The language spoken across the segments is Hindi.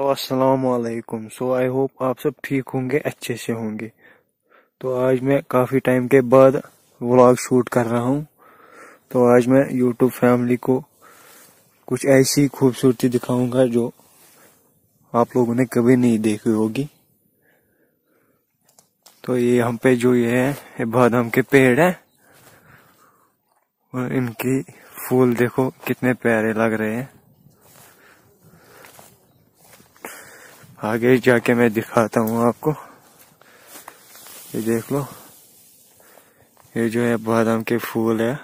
अस्सलामुअलैकुम। आई होप आप सब ठीक होंगे, अच्छे से होंगे। तो आज मैं काफ़ी टाइम के बाद व्लॉग शूट कर रहा हूँ। तो आज मैं यूट्यूब फैमिली को कुछ ऐसी खूबसूरती दिखाऊंगा जो आप लोगों ने कभी नहीं देखी होगी। तो ये हम पे जो ये बादाम के पेड़ है और इनकी फूल देखो कितने प्यारे लग रहे हैं। आगे जाके मैं दिखाता हूँ आपको। ये देख लो, ये जो है बादाम के फूल है।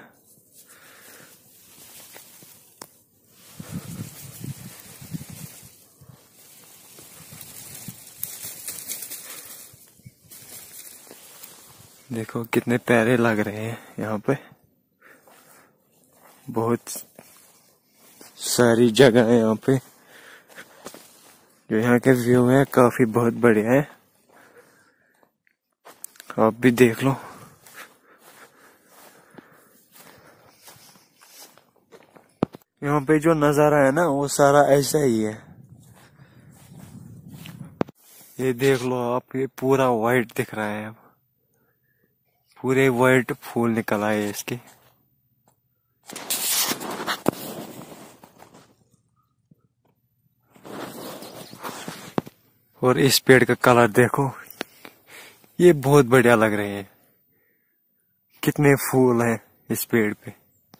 देखो कितने प्यारे लग रहे हैं। यहाँ पे बहुत सारी जगह है। यहाँ पे जो यहाँ के व्यू है काफी बहुत बढ़िया है, आप भी देख लो। यहाँ पे जो नजारा है ना वो सारा ऐसा ही है। ये देख लो आप, ये पूरा वाइट दिख रहा है। अब पूरे वाइट फूल निकल आए इसके। और इस पेड़ का कलर देखो, ये बहुत बढ़िया लग रहे हैं। कितने फूल हैं इस पेड़ पे।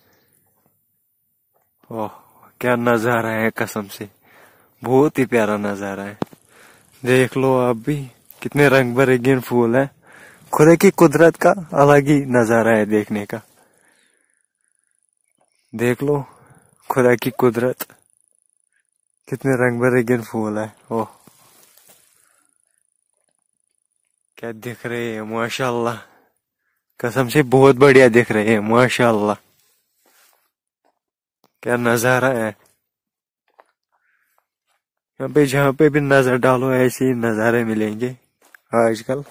ओह क्या नजारा है, कसम से बहुत ही प्यारा नजारा है। देख लो आप भी, कितने रंग बिरंगे फूल हैं। खुदा की कुदरत का अलग ही नजारा है देखने का। देख लो खुदा की कुदरत, कितने रंग बिरंगे फूल है। ओह क्या दिख रहे हैं, माशाल्लाह, कसम से बहुत बढ़िया दिख रहे हैं, माशाल्लाह। क्या नजारा है। यहाँ पे जहाँ पे भी नजर डालो ऐसे ही नजारे मिलेंगे आजकल।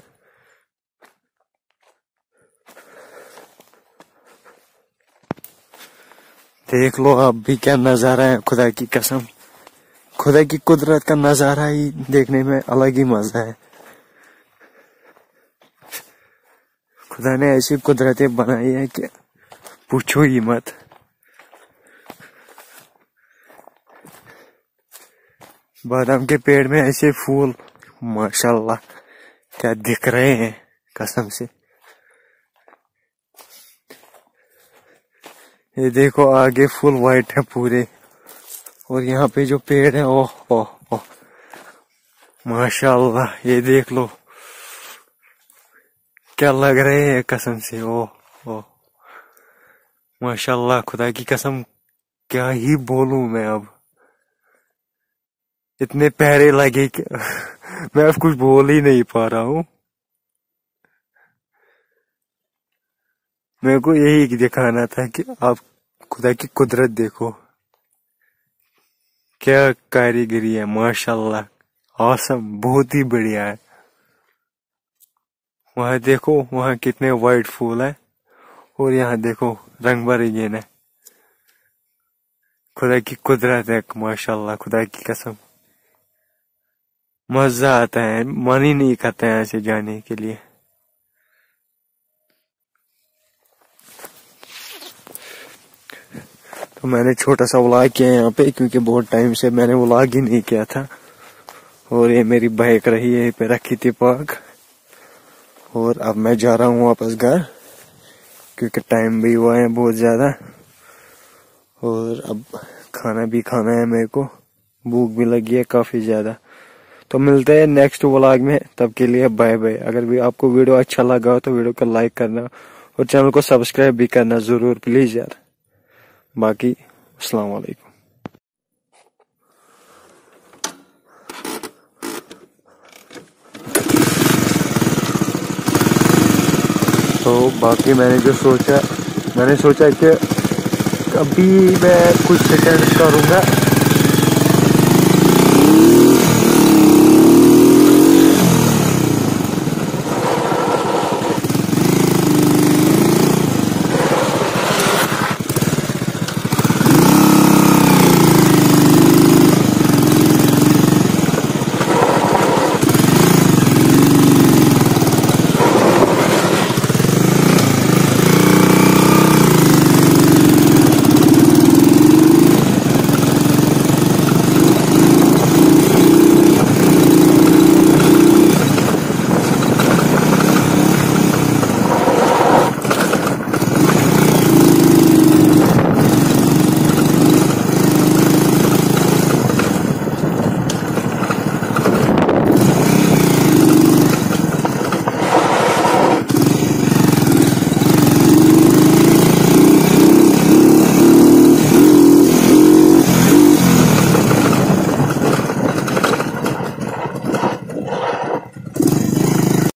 देख लो आप भी क्या नजारा है, खुदा की कसम। खुदा की कुदरत का नजारा ही देखने में अलग ही मजा है। खुदा ने ऐसी कुदरतें बनाई है कि पूछो ही मत। बादाम के पेड़ में ऐसे फूल, माशाल्लाह क्या दिख रहे हैं, कसम से। ये देखो आगे फुल वाइट है पूरे। और यहाँ पे जो पेड़ है, ओह ओह ओह माशाल्लाह, ये देख लो क्या लग रहे हैं, कसम से। ओह ओह माशाल्लाह, खुदा की कसम क्या ही बोलूं मैं अब। इतने प्यारे लगे कि मैं अब कुछ बोल ही नहीं पा रहा हूँ। मेरे को यही दिखाना था कि आप खुदा की कुदरत देखो, क्या कारीगरी है, माशाल्लाह, ऑसम, बहुत ही बढ़िया है। वहां देखो, वहां कितने वाइट फूल है और यहाँ देखो रंग बिरंगे है। खुदा की कुदरत है, माशाल्लाह, खुदा की कसम मजा आता है, मन ही नहीं करता है ऐसे जाने के लिए। तो मैंने छोटा सा व्लॉग किया यहाँ पे, क्योंकि बहुत टाइम से मैंने व्लॉग ही नहीं किया था। और ये मेरी बाइक रही है, पे रखी थी पार्क। और अब मैं जा रहा हूँ वापस घर, क्योंकि टाइम भी हुआ है बहुत ज्यादा। और अब खाना भी खाना है मेरे को, भूख भी लगी है काफी ज्यादा। तो मिलते हैं नेक्स्ट व्लॉग में, तब के लिए बाय बाय। अगर भी आपको वीडियो अच्छा लगा हो तो वीडियो को लाइक करना और चैनल को सब्सक्राइब भी करना जरूर, प्लीज यार। बाकी अस्सलाम वालेकुम। तो बाकी मैंने सोचा कि अभी मैं कुछ सेकंड करूंगा